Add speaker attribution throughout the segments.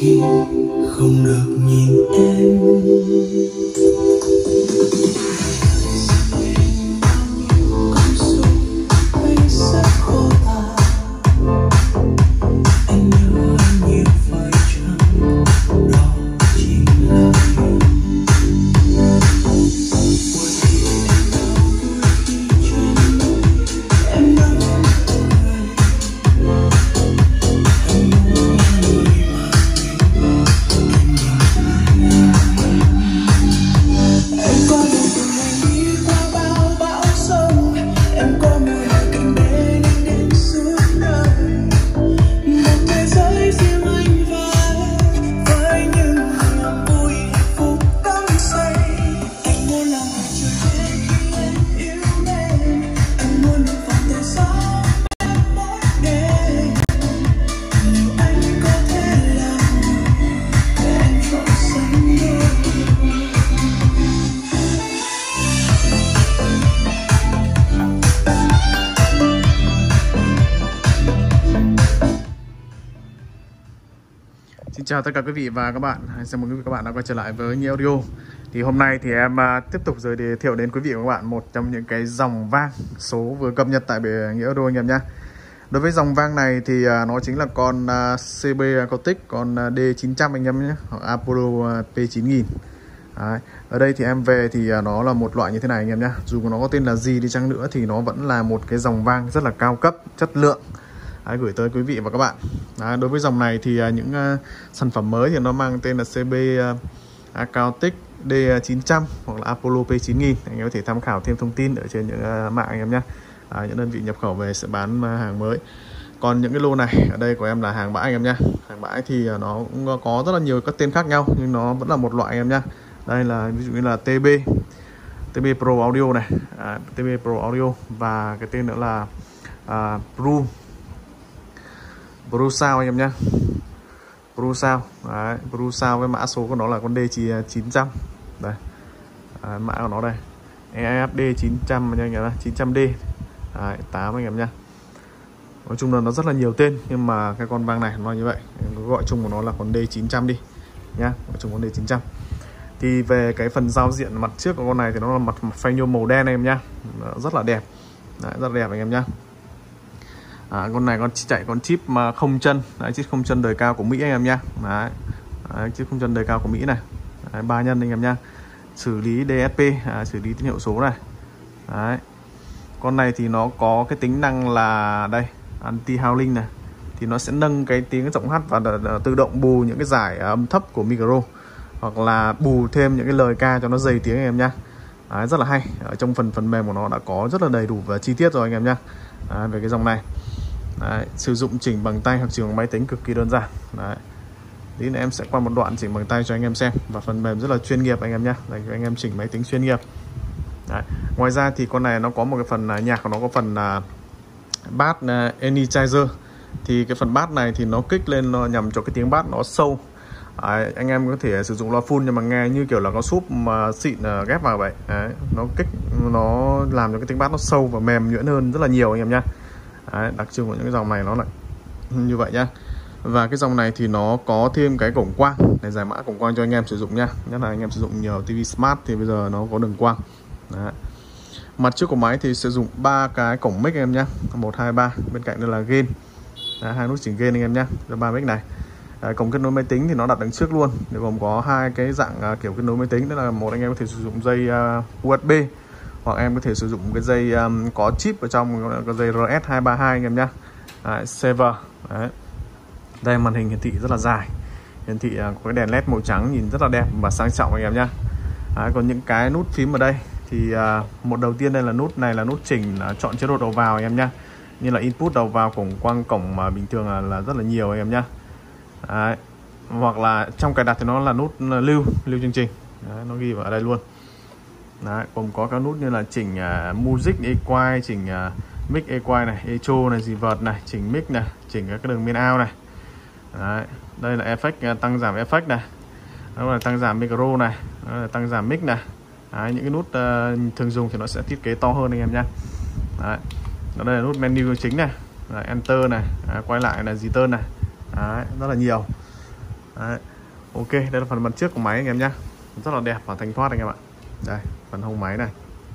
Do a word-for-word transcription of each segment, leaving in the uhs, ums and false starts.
Speaker 1: khi không được nhìn em.
Speaker 2: Xin chào tất cả quý vị và các bạn. Chào mừng quý vị và các bạn đã quay trở lại với Nghĩa Audio. Thì hôm nay thì em uh, tiếp tục giới thiệu đến quý vị và các bạn một trong những cái dòng vang số vừa cập nhật tại Nghĩa Audio anh em nhé. Đối với dòng vang này thì uh, nó chính là con uh, xê bê Acoustic, con uh, D chín trăm anh em nhé, hoặc Apollo uh, P chín nghìn. Đấy. Ở đây thì em về thì uh, nó là một loại như thế này anh em nhé. Dù nó có tên là gì đi chăng nữa thì nó vẫn là một cái dòng vang rất là cao cấp, chất lượng. Đấy, gửi tới quý vị và các bạn. Đấy, đối với dòng này thì uh, những uh, sản phẩm mới thì nó mang tên là xê bê uh, Acoustic D chín trăm hoặc là Apollo P chín nghìn. Anh em có thể tham khảo thêm thông tin ở trên những uh, mạng anh em nhé. À, những đơn vị nhập khẩu về sẽ bán uh, hàng mới. Còn những cái lô này ở đây của em là hàng bãi anh em nhé. Hàng bãi thì uh, nó cũng có rất là nhiều các tên khác nhau nhưng nó vẫn là một loại anh em nhé. Đây là ví dụ như là tê bê, tê bê Pro Audio này, à, tê bê Pro Audio và cái tên nữa là uh, Pro Pro Sound anh em nhé. Pro Sound, đấy, Pro Sound với mã số của nó là con D chín trăm. Đây. À, mã của nó đây. e ép D chín trăm anh em nhé, chín trăm D. Đấy, tám anh em nhé. Nói chung là nó rất là nhiều tên nhưng mà cái con vang này nó như vậy. Gọi chung của nó là con D chín trăm đi nhá, gọi chung con D chín trăm. Thì về cái phần giao diện mặt trước của con này thì nó là mặt phanh nhôm màu đen anh em nhá. Rất là đẹp. Đấy, rất là đẹp anh em nhá. À, con này con chạy con chip mà không chân, đấy, chip không chân đời cao của Mỹ anh em nhá. Đấy, đấy, chip không chân đời cao của Mỹ này, đấy, ba nhân anh em nhá. Xử lý đê ét pê, à, xử lý tín hiệu số này. Đấy. Con này thì nó có cái tính năng là đây, anti howling này, thì nó sẽ nâng cái tiếng giọng hát và tự động bù những cái giải âm thấp của micro, hoặc là bù thêm những cái lời ca cho nó dày tiếng anh em nhá. Đấy, rất là hay. Ở trong phần phần mềm của nó đã có rất là đầy đủ và chi tiết rồi anh em nhá. Đấy, về cái dòng này. Đấy, sử dụng chỉnh bằng tay hoặc chỉnh bằng máy tính cực kỳ đơn giản. Đấy. Tí nữa em sẽ qua một đoạn chỉnh bằng tay cho anh em xem. Và phần mềm rất là chuyên nghiệp anh em nhé. Để cho anh em chỉnh máy tính chuyên nghiệp. Đấy. Ngoài ra thì con này nó có một cái phần uh, nhạc của nó có phần uh, bass uh, energizer. Thì cái phần bass này thì nó kích lên nó nhằm cho cái tiếng bass nó sâu. Đấy, anh em có thể sử dụng loa full nhưng mà nghe như kiểu là có súp mà xịn uh, ghép vào vậy. Đấy, nó kích nó làm cho cái tiếng bass nó sâu và mềm nhuyễn hơn rất là nhiều anh em nhé. Đấy, đặc trưng của những cái dòng này nó là như vậy nhá. Và cái dòng này thì nó có thêm cái cổng quang để giải mã cổng quang cho anh em sử dụng nhá. Nhất là anh em sử dụng nhiều tivi smart thì bây giờ nó có đường quang. Đấy. Mặt trước của máy thì sử dụng ba cái cổng mic anh em nhá, một hai ba, bên cạnh đây là gain. Đấy, hai nút chỉnh gain anh em nhá, cho ba mic này. Đấy, cổng kết nối máy tính thì nó đặt đằng trước luôn, để gồm có hai cái dạng uh, kiểu kết nối máy tính, đó là một anh em có thể sử dụng dây uh, u ét bê, hoặc em có thể sử dụng cái dây um, có chip ở trong, cái dây R S hai ba hai anh em nhé. Đấy, server. Đấy. Đây màn hình hiển thị rất là dài, hiển thị uh, có cái đèn led màu trắng nhìn rất là đẹp và sang trọng anh em nhé. Đấy, còn những cái nút phím ở đây thì uh, một đầu tiên đây là nút này là nút chỉnh uh, chọn chế độ đầu vào anh em nhé. Như là input đầu vào cổng quang cổng mà bình thường là, là rất là nhiều anh em nhé. Đấy. Hoặc là trong cài đặt thì nó là nút lưu lưu chương trình. Đấy, nó ghi vào ở đây luôn. Đấy, gồm có các nút như là chỉnh uh, music equalize, chỉnh uh, mic equalize này, echo này, reverb này, chỉnh mic này, chỉnh các cái đường main out này. Đấy, đây là effect, uh, tăng giảm effect này. Đó là tăng giảm micro này, đó là tăng giảm mic này. Đấy, những cái nút uh, thường dùng thì nó sẽ thiết kế to hơn anh em nhé. Đấy, đó đây là nút menu chính này. Đấy, enter này, đấy, quay lại là return này. Đấy, rất là nhiều. Đấy. Ok, đây là phần mặt trước của máy anh em nhé, rất là đẹp và thanh thoát anh em ạ. Đây, phần hông máy này.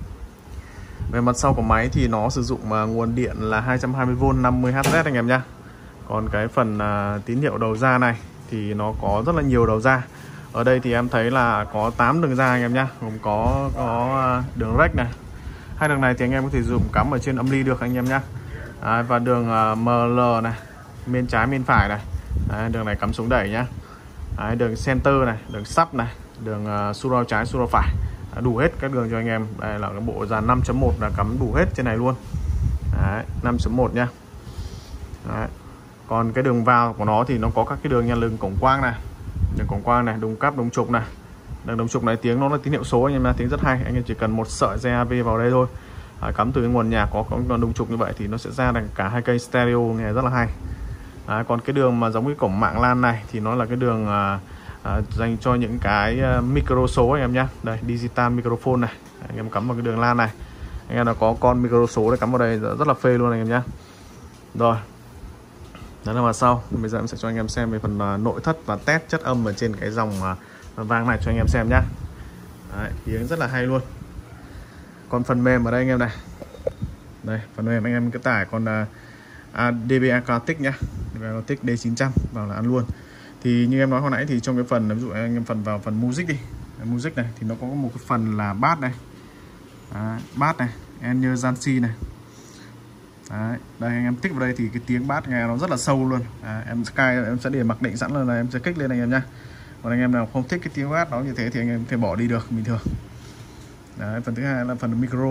Speaker 2: Về mặt sau của máy thì nó sử dụng uh, nguồn điện là hai trăm hai mươi vôn năm mươi héc anh em nhé. Còn cái phần uh, tín hiệu đầu ra này thì nó có rất là nhiều đầu ra. Ở đây thì em thấy là có tám đường ra anh em nhé, gồm có có uh, đường rec này. Hai đường này thì anh em có thể dùng cắm ở trên âm ly được anh em nhé. Đấy, và đường uh, em lờ này, bên trái bên phải này. Đấy, đường này cắm xuống đẩy nhá. Đấy, đường center này, đường sub này, đường uh, su trái su phải. Đấy, đủ hết các đường cho anh em. Đây là cái bộ dàn năm chấm một là cắm đủ hết trên này luôn. Đấy, năm chấm một nhá. Đấy. Còn cái đường vào của nó thì nó có các cái đường nha, đường cổng quang này, đường cổng quang này, đồng cáp, đồng trục này. Đường đồng trục này tiếng nó là tín hiệu số anh em nha, tiếng rất hay. Anh em chỉ cần một sợi dây a vê vào đây thôi. Đấy, cắm từ cái nguồn nhạc có có đồng trục như vậy thì nó sẽ ra được cả hai cây stereo, nghe rất là hay. Đấy, còn cái đường mà giống cái cổng mạng LAN này thì nó là cái đường à, à, dành cho những cái uh, micro số anh em nhé. Đây, digital microphone này. Đấy, anh em cắm vào cái đường LAN này, anh em là có con micro số để cắm vào đây rất là phê luôn anh em nhé. Rồi, đó là mặt sau. Bây giờ em sẽ cho anh em xem về phần uh, nội thất và test chất âm ở trên cái dòng uh, vang này cho anh em xem nhé. Đấy, tiếng rất là hay luôn. Còn phần mềm ở đây anh em này. Đây, phần mềm anh em cứ tải con uh, đê bê Acoustic nhá, đê bê Acoustic D chín trăm vào là ăn luôn. Thì như em nói hồi nãy thì trong cái phần ví dụ anh em phần vào phần music đi, music này thì nó có một cái phần là bass này, à, bass này, emergency này. Đấy, đây anh em tích vào đây thì cái tiếng bass nghe nó rất là sâu luôn. À, em Sky em sẽ để mặc định sẵn là em sẽ kích lên anh em nhá. Còn anh em nào không thích cái tiếng bass nó như thế thì anh em có thể bỏ đi được bình thường. Đấy, phần thứ hai là phần micro.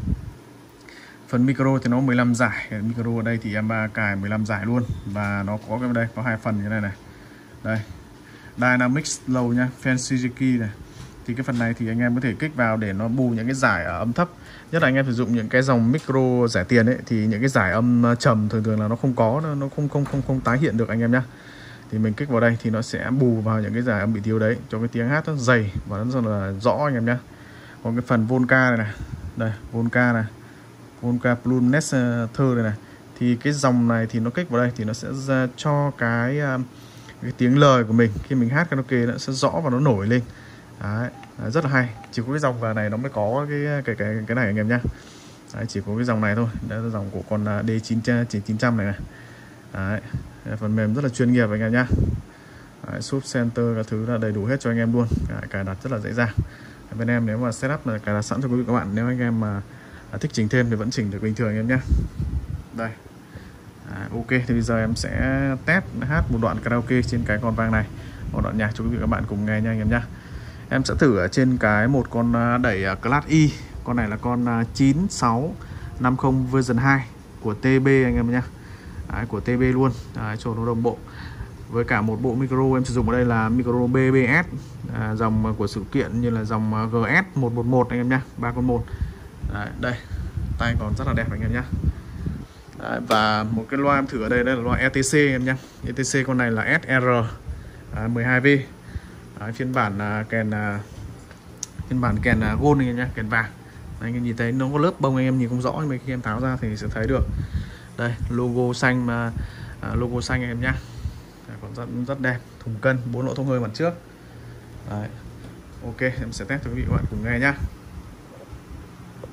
Speaker 2: Phần micro thì nó mười lăm giải, cái micro ở đây thì em ba cài mười lăm giải luôn, và nó có cái đây có hai phần như này này. Đây, Dynamics Low nhá, Fancy này. Thì cái phần này thì anh em có thể kích vào để nó bù những cái giải ở âm thấp. Nhất là anh em sử dụng những cái dòng micro rẻ tiền ấy thì những cái giải âm trầm thường thường là nó không có, nó không không không không tái hiện được anh em nhá. Thì mình kích vào đây thì nó sẽ bù vào những cái giải âm bị thiếu đấy, cho cái tiếng hát nó dày và nó rất là rõ anh em nhá. Còn cái phần Volca này này, đây Volca này, Volca Plumness thơ này này, thì cái dòng này thì nó kích vào đây thì nó sẽ ra cho cái cái tiếng lời của mình khi mình hát karaoke nó sẽ rõ và nó nổi lên. Đấy, đấy, rất là hay. Chỉ có cái dòng vào này nó mới có cái cái cái cái này anh em nhá. Đấy, chỉ có cái dòng này thôi. Đây là dòng của con D chín trăm này này. Đấy, phần mềm rất là chuyên nghiệp anh em nhá. Đấy, sub center các thứ là đầy đủ hết cho anh em luôn. Đấy, cài đặt rất là dễ dàng. Bên em nếu mà setup là cài đặt sẵn cho quý vị các bạn, nếu anh em mà thích chỉnh thêm thì vẫn chỉnh được bình thường anh em nhé. Đây, à, ok thì bây giờ em sẽ test hát một đoạn karaoke trên cái con vang này, một đoạn nhạc cho quý vị các bạn cùng nghe nha anh em nhé. Em sẽ thử ở trên cái một con đẩy Class E, con này là con chín sáu năm không version hai của tê bê anh em nhé. Đấy, của tê bê luôn. Đấy, cho nó đồng bộ với cả một bộ micro em sử dụng ở đây là micro bê bê ét, à, dòng của sự kiện như là dòng giê ét một một một anh em nhé, ba con một. Đấy, đây tay còn rất là đẹp anh em nhé. Đấy, và một cái loa em thử ở đây đây là loa e tê xê em nhé. e tê xê con này là ét rờ à, mười hai vê. Đấy, phiên bản à, kèn à, phiên bản kèn à, gold anh em nhé, kèn vàng. Đấy, anh em nhìn thấy nó có lớp bông anh em nhìn không rõ, nhưng mà khi em tháo ra thì sẽ thấy được. Đây logo xanh mà à, logo xanh anh em nhé. Đấy, còn rất rất đẹp, thùng cân, bốn lỗ thông hơi mặt trước. Đấy. Ok, em sẽ test cho quý vị các bạn cùng nghe nhá.